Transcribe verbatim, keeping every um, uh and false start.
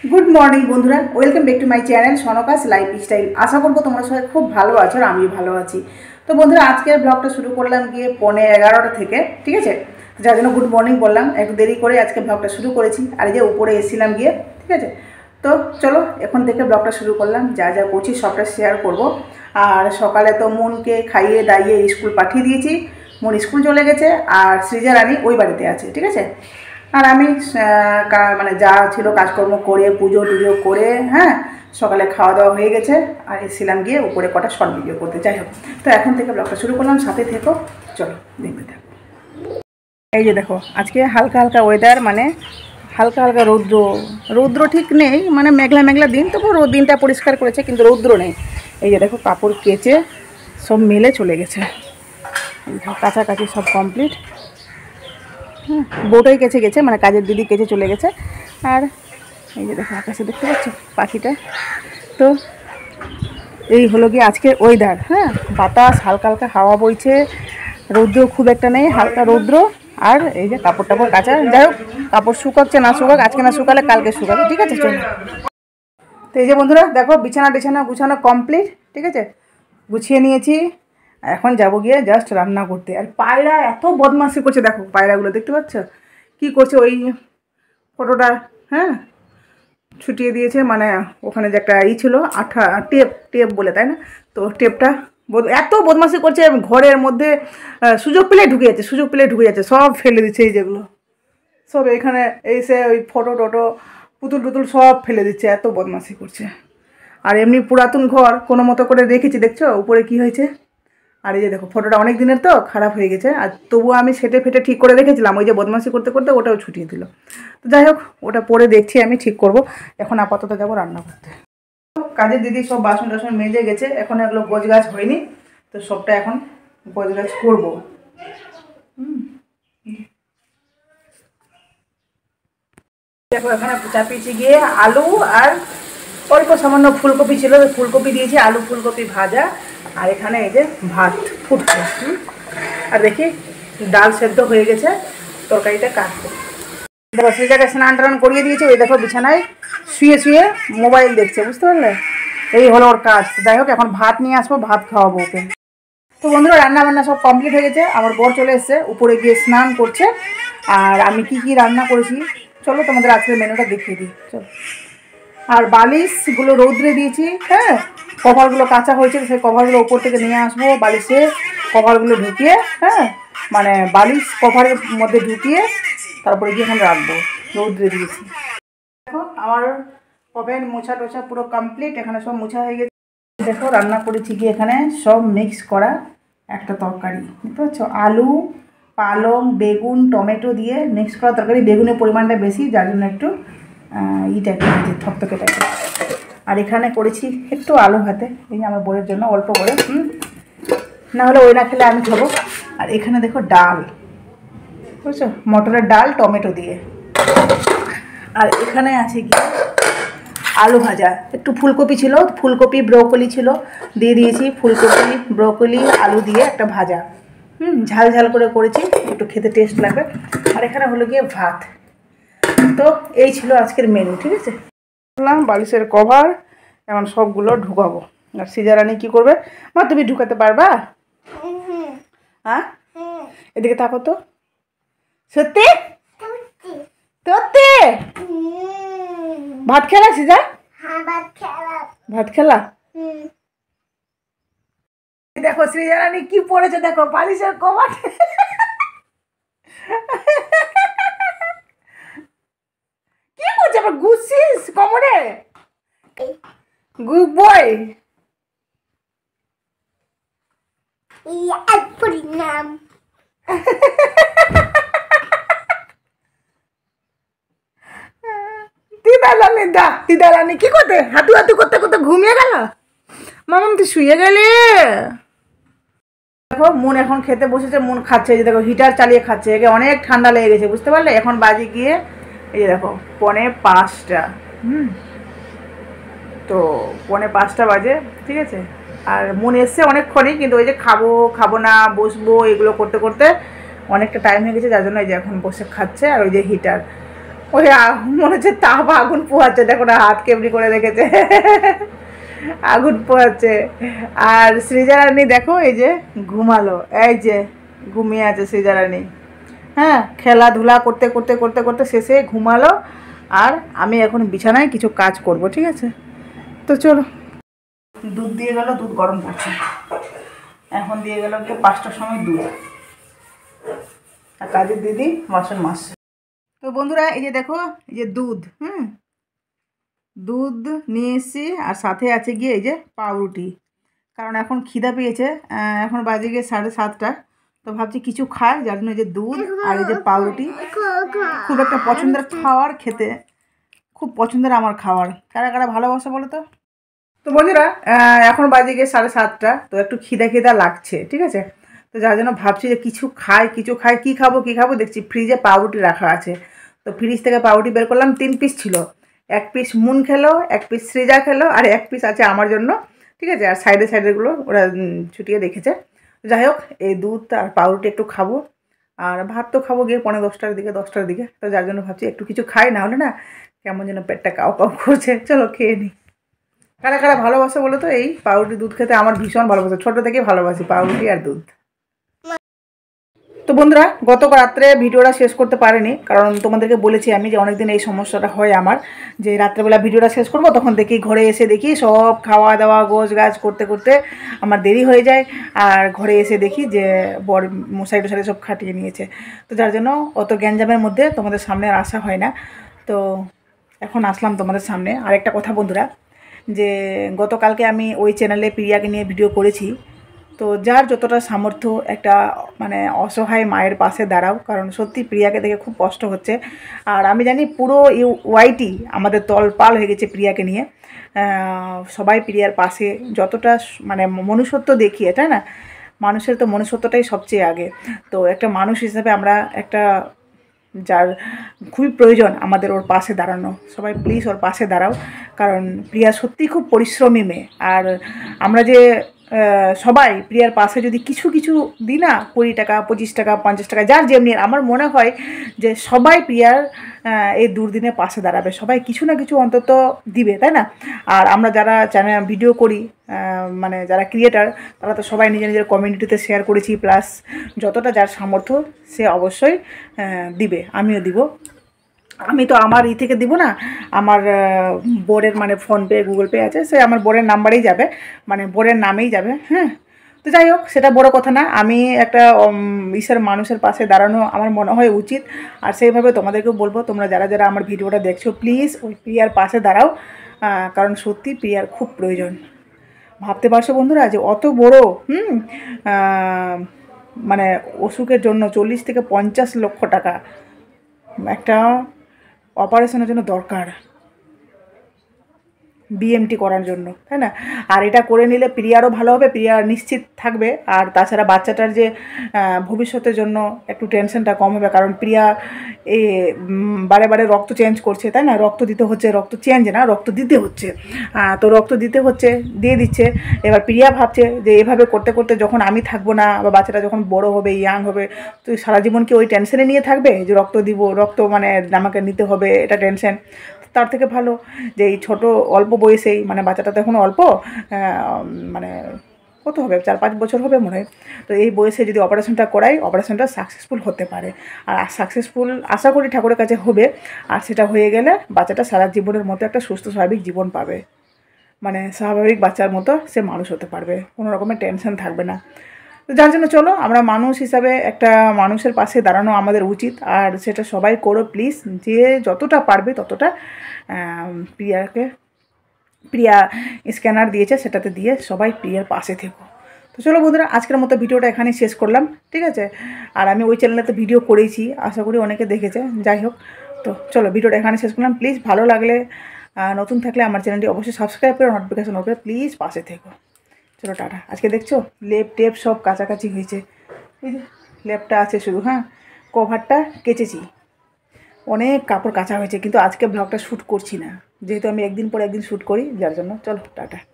Good morning बंधुरा welcome back to my channel सनकास life style. आशा करब तुम्हारा सबाई खूब भालो आछो और आमिও भालो आछि। तो बंधुरा आजकेर ब्लगटा शुरू करलाम गिये पौने एगारोटा थेके, ठीक आछे। जार जोन्नो गुड मर्निंग बोललाम, एकटु देरी करे आजके ब्लगटा शुरू करेछि। आर एई जे उपरे एसेছিলাম गिये, ठीक आछे। तो चलो एखन थेके ब्लगटा शुरू करलाम, जा जा करछि सबटा शेयर करब। और सकाले तो मुनके खाइए दाइए स्कूल पाठिয়ে दिएछि, मुन स्कूल चले गेছে আর সৃজা রানী ওই বাড়িতে আছে, ঠিক আছে। আর আমি মানে যা ছিল কাজকর্ম করে পুজো টুজো করে হ্যাঁ সকালে খাওয়া দাওয়া হয়ে গেছে আর এসেছিলাম গিয়ে উপরে কটা শর্ট ভিডিও করতে। যাই হোক, তো এখন থেকে ব্লগটা শুরু করলাম, সাথে থেকো, চলো দেখতে থাকো। এই যে দেখো আজকে হালকা হালকা ওয়েদার, মানে হালকা হালকা রৌদ্র রৌদ্র ঠিক নেই, মানে মেঘলা মেঘলা দিন, তবু রোদ দিনটা পরিষ্কার করেছে কিন্তু রৌদ্র নেই। এই যে দেখো কাপড় কেচে সব মেলে চলে গেছে, কাছাকাছি সব কমপ্লিট। হুম, বউটাই কেচে গেছে, মানে কাজের দিদি কেচে চলে গেছে। আর এই যে দেখো আকাশে দেখতে পাচ্ছ পাখিটা। তো এই হলো গিয়ে আজকের ওয়েদার। হ্যাঁ, বাতাস হালকা হালকা হাওয়া বইছে, রৌদ্র খুব একটা নেই, হালকা রৌদ্র। আর এই যে কাপড় টাপড় কাচা, যাই হোক কাপড় শুকাচ্ছে না শুকাক, আজকে না শুকালে কালকে শুকাবে, ঠিক আছে। চলো, তো এই যে বন্ধুরা দেখো বিছানা টিছানা গুছানো কমপ্লিট, ঠিক আছে, গুছিয়ে নিয়েছি। এখন যাবো গিয়ে জাস্ট রান্না করতে। আর পায়রা এত বদমাশি করছে, দেখো পায়রাগুলো দেখতে পাচ্ছ কি করছে। ওই ফটোটা হ্যাঁ ছুটিয়ে দিয়েছে, মানে ওখানে যে একটা ই ছিল আঠা টেপ টেপ বলে, তাই না? তো টেপটা এত বদমাশি করছে, ঘরের মধ্যে সুযোগ পেলে ঢুকে যাচ্ছে, সুযোগ পেলে ঢুকে যাচ্ছে, সব ফেলে দিচ্ছে। এই যেগুলো সব এখানে এসে ওই ফটো টটো পুতুল টুতুল সব ফেলে দিচ্ছে, এত বদমাশি করছে। আর এমনি পুরাতন ঘর কোনো মতো করে রেখেছি, দেখছো উপরে কি হয়েছে। আর এই যে দেখো ফটোটা অনেক দিনের তো খারাপ হয়ে গেছে, আর তবুও আমি সেটে ফেটে ঠিক করে রেখেছিলাম। ওই যে বদমাশি করতে করতে ওটাও ছুটিয়ে দিল। তো যাই হোক ওটা পরে দেখছি, আমি ঠিক করব। এখন আপাতত যাবো রান্না করতে। কাজের দিদি সব বাসন টাসন মেজে গেছে, এখন এগুলো গোছ গাছ হয়নি, তো সবটা এখন গোছ গাছ করবো। হুম, দেখো এখানে চাপিয়েছি গিয়ে আলু আর অল্প সামান্য ফুলকপি ছিল, ফুলকপি দিয়েছি, আলু ফুলকপি ভাজা। আর এখানে এই যে ভাত ফুটছে। আর দেখি ডাল সেদ্ধ হয়ে গেছে, তরকারিটা কাটবো। দেখো সৃজাকে স্নান টান করিয়ে দিয়েছে, ওই দেখো বিছানায় শুয়ে শুয়ে মোবাইল দেখছে, বুঝতে পারলে? এই হলো ওর কাজ। যাই হোক এখন ভাত নিয়ে আসবো, ভাত খাওয়াবো ওকে। তো বন্ধুরা রান্না বান্না সব কমপ্লিট হয়ে গেছে, আমার বর চলে এসছে, উপরে গিয়ে স্নান করছে। আর আমি কি কি রান্না করেছি চলো তোমাদের আজকের মেনুটা দেখিয়ে দিই, চলো। আর বালিশগুলো রৌদ্রে দিয়েছি, হ্যাঁ কভারগুলো কাঁচা হয়েছে, সেই কভারগুলো উপর থেকে নিয়ে আসবো, বালিশে কভারগুলো ঢুকিয়ে, হ্যাঁ মানে বালিশ কভারের মধ্যে ঢুকিয়ে তারপরে গিয়ে এখানে রাখবো, রৌদ্রে দিয়েছি। দেখো আমার ওভেন মোছা টোছা পুরো কমপ্লিট, এখানে সব মোছা হয়ে গেছে। দেখো রান্না করেছি কি এখানে সব মিক্স করা একটা তরকারি, বুঝতে পারছো? আলু পালং বেগুন টমেটো দিয়ে মিক্স করা তরকারি। বেগুনের পরিমাণটা বেশি, যার জন্য একটু ই টাইপের হয়েছে, থকথকে টাইপের। আর এখানে করেছি একটু আলু ভাতে, এই যে আমার বোনের জন্য অল্প করে, হুম না হলে ওই না খেলে আমি খাবো। আর এখানে দেখো ডাল, বুঝছো, মটরের ডাল টমেটো দিয়ে। আর এখানে আছে কি আলু ভাজা, একটু ফুলকপি ছিল, ফুলকপি ব্রোকলি ছিল দিয়ে দিয়েছি, ফুলকপি ব্রোকলি আলু দিয়ে একটা ভাজা, হুম ঝাল ঝাল করে করেছি, একটু খেতে টেস্ট লাগবে। আর এখানে হলো গিয়ে ভাত। তো এই ছিল আজকের মেনু, ঠিক আছে। বালিশের কভার এখন সবগুলো ঢুকাবো। আর সৃজা রানী কী করবে? মা তুমি ঢুকাতে পারবা? হ্যাঁ এদিকে থাকো তো, সত্যি সত্যি। ভাত খেলা সৃজা? ভাত খেলা। দেখো সৃজা রানী কি পড়েছে, দেখো বালিশের কভার। কি করছে আবার, ঘুষছিস কোমরে? Good boy. নাম দিদালানি দা দিদালানি কি করতে হাঁটু হাঁটু করতে করতে ঘুমিয়ে গেল। মামাম তুই শুয়ে গেলে। দেখো মন এখন খেতে বসেছে, মন খাচ্ছে, এই যে দেখো হিটার চালিয়ে খাচ্ছে, একে অনেক ঠান্ডা লেগে গেছে, বুঝতে পারলে? এখন বাজে গিয়ে এই যে দেখো পৌনে পাঁচটা, হুম তো পৌনে পাঁচটা বাজে, ঠিক আছে। আর মন এসছে অনেকক্ষণই, কিন্তু ওই যে খাবো খাবো না বসবো এগুলো করতে করতে অনেকটা টাইম হয়ে গেছে, যার জন্য এই যে এখন বসে খাচ্ছে। আর ওই যে হিটার ওই মনে হচ্ছে তাপ আগুন পোহাচ্ছে, দেখো না হাত কেমনি করে রেখেছে, আগুন পোহাচ্ছে। আর সৃজারানী দেখো এই যে ঘুমালো, এই যে ঘুমিয়ে আছে সৃজারানী। হ্যাঁ, খেলাধুলা করতে করতে করতে করতে শেষে ঘুমালো। আর আমি এখন বিছানায় কিছু কাজ করব, ঠিক আছে? তো চলো। দুধ দিয়ে গেল, দুধ গরম করছে, এখন দিয়ে গেল কি পাঁচটার সময় দুধ। আর কাজের দিদি বাসন মাজছে। তো বন্ধুরা এই যে দেখো, এই যে দুধ, হুম দুধ নিয়ে এসেছি, আর সাথে আছে গিয়ে এই যে পাউরুটি। কারণ এখন খিদা পেয়েছে, এখন বাজে গিয়ে সাড়ে সাতটা। তো ভাবছি কিছু খাই, যার জন্য এই যে দুধ আর এই যে পাউরুটি। খুব একটা পছন্দের খাওয়ার, খেতে খুব পছন্দের আমার খাওয়ার। কারা কারা ভালোবাসে বলো তো? তো বন্ধুরা এখন বাজে গিয়ে সাড়ে সাতটা, তো একটু খিদা খিদা লাগছে, ঠিক আছে? তো যার জন্য ভাবছি যে কিছু খাই, কিছু খাই, কী খাবো কী খাবো দেখছি ফ্রিজে পাউরুটি রাখা আছে। তো ফ্রিজ থেকে পাউরুটি বের করলাম, তিন পিস ছিল। এক পিস মুন খেলো, এক পিস সৃজা খেলো, আর এক পিস আছে আমার জন্য, ঠিক আছে? আর সাইডে সাইডেরগুলো ওরা ছুটিয়ে রেখেছে। যাই হোক, এই দুধ আর পাউরুটি একটু খাবো, আর ভাত তো খাবো গিয়ে পনেরো দশটার দিকে, দশটার দিকে। তো যার জন্য ভাবছি একটু কিছু খাই, না হলে না কেমন যেন পেটটা কাউ কাউ করছে। চলো খেয়ে নিই। কারা কারা ভালোবাসে বলো তো এই পাউরুটি দুধ খেতে? আমার ভীষণ ভালোবাসে, ছোটো থেকেই ভালোবাসি পাউরুটি আর দুধ। তো বন্ধুরা গত রাত্রে ভিডিওটা শেষ করতে পারিনি, কারণ তোমাদেরকে বলেছি আমি যে অনেকদিন এই সমস্যাটা হয় আমার, যে রাত্রেবেলা ভিডিওটা শেষ করব, তখন দেখি ঘরে এসে দেখি সব খাওয়া দাওয়া গোছ গাছ করতে করতে আমার দেরি হয়ে যায়। আর ঘরে এসে দেখি যে বর মশাই টশাই সব খাটিয়ে নিয়েছে। তো যার জন্য অত গ্যাঞ্জামের মধ্যে তোমাদের সামনে আর আসা হয় না। তো এখন আসলাম তোমাদের সামনে। আরেকটা কথা বন্ধুরা, যে গতকালকে আমি ওই চ্যানেলে প্রিয়াকে নিয়ে ভিডিও করেছি। তো যার যতটা সামর্থ্য একটা মানে অসহায় মায়ের পাশে দাঁড়াও, কারণ সত্যি প্রিয়াকে দেখে খুব কষ্ট হচ্ছে। আর আমি জানি পুরো ইউ ওয়াইটি আমাদের তলপাল হয়ে গেছে প্রিয়াকে নিয়ে। সবাই প্রিয়ার পাশে যতটা মানে মনুষ্যত্ব দেখিয়ে, তাই না? মানুষের তো মনুষ্যত্বটাই সবচেয়ে আগে। তো একটা মানুষ হিসাবে আমরা একটা, যার খুবই প্রয়োজন আমাদের ওর পাশে দাঁড়ানো, সবাই প্লিজ ওর পাশে দাঁড়াও। কারণ প্রিয়া সত্যিই খুব পরিশ্রমী মেয়ে। আর আমরা যে সবাই প্রিয়ার পাশে যদি কিছু কিছু দিই না, কুড়ি টাকা পঁচিশ টাকা পঞ্চাশ টাকা যার যেমনি, আমার মনে হয় যে সবাই প্রিয়ার এই দুর্দিনে পাশে দাঁড়াবে, সবাই কিছু না কিছু অন্তত দিবে, তাই না? আর আমরা যারা চ্যানেল ভিডিও করি, মানে যারা ক্রিয়েটার, তারা তো সবাই নিজের নিজের কমিউনিটিতে শেয়ার করেছি, প্লাস যতটা যার সামর্থ্য সে অবশ্যই দিবে, আমিও দিব। আমি তো আমার ই থেকে দিব না, আমার বোরের মানে ফোনপে গুগল পে আছে, সে আমার বোরের নাম্বারেই যাবে, মানে বোরের নামেই যাবে। হ্যাঁ, তো যাই হোক সেটা বড় কথা না। আমি একটা ঈশ্বর মানুষের পাশে দাঁড়ানো আমার মনে হয় উচিত। আর সেইভাবে তোমাদেরকেও বলবো, তোমরা যারা যারা আমার ভিডিওটা দেখছো প্লিজ ওই প্রিয়ার পাশে দাঁড়াও, কারণ সত্যি প্রিয়ার খুব প্রয়োজন। ভাবতে পারছো বন্ধুরা যে অত বড় হুম মানে অসুখের জন্য চল্লিশ থেকে পঞ্চাশ লক্ষ টাকা একটা অপারেশনের জন্য দরকার, বিএমটি করার জন্য, তাই না? আর এটা করে নিলে প্রিয়ারও ভালো হবে, প্রিয়া নিশ্চিত থাকবে। আর তাছাড়া বাচ্চাটার যে ভবিষ্যতের জন্য একটু টেনশনটা কম হবে, কারণ প্রিয়া এ বারে বারে রক্ত চেঞ্জ করছে, তাই না? রক্ত দিতে হচ্ছে, রক্ত চেঞ্জ না, রক্ত দিতে হচ্ছে। তো রক্ত দিতে হচ্ছে, দিয়ে দিচ্ছে। এবার প্রিয়া ভাবছে যে এভাবে করতে করতে যখন আমি থাকবো না, বা বাচ্চাটা যখন বড় হবে, ইয়াং হবে, তো সারা জীবন কি ওই টেনশনে নিয়ে থাকবে যে রক্ত দিব, রক্ত মানে আমাকে নিতে হবে, এটা টেনশন। তার থেকে ভালো যে এই ছোটো অল্প বয়সেই, মানে বাচ্চাটা তো এখন অল্প, মানে কত হবে, চার পাঁচ বছর হবে মনে হয়। তো এই বয়সে যদি অপারেশনটা করাই, অপারেশনটা সাকসেসফুল হতে পারে। আর সাকসেসফুল আশা করি ঠাকুরের কাছে হবে। আর সেটা হয়ে গেলে বাচ্চাটা সারা জীবনের মতো একটা সুস্থ স্বাভাবিক জীবন পাবে, মানে স্বাভাবিক বাচ্চার মতো সে মানুষ হতে পারবে, কোনো রকমের টেনশন থাকবে না। তো যার জন্য চলো আমরা মানুষ হিসাবে একটা মানুষের পাশে দাঁড়ানো আমাদের উচিত। আর সেটা সবাই করো প্লিজ, যে যতটা পারবে ততটা প্রিয়াকে, প্রিয়া স্ক্যানার দিয়েছে সেটাতে দিয়ে সবাই প্রিয়ার পাশে থেকো। তো চলো বন্ধুরা আজকের মতো ভিডিওটা এখানেই শেষ করলাম, ঠিক আছে? আর আমি ওই চ্যানেলেতে ভিডিও করেছি, আশা করি অনেকে দেখেছে। যাই হোক, তো চলো ভিডিওটা এখানে শেষ করলাম। প্লিজ ভালো লাগলে, নতুন থাকলে আমার চ্যানেলটি অবশ্যই সাবস্ক্রাইব করে নোটিফিকেশন ওকে প্লিজ পাশে থেকো। চলো টাটা। আজকে দেখছো লেপ টেপ সব কাছাকাছি হয়েছে, এই যে লেপটা আছে শুধু, হ্যাঁ কভারটা কেচেছি, অনেক কাপড় কাচা হয়েছে, কিন্তু আজকে ব্লগটা শ্যুট করছি না, যেহেতু আমি একদিন পর একদিন শ্যুট করি, যার জন্য। চলো টাটা।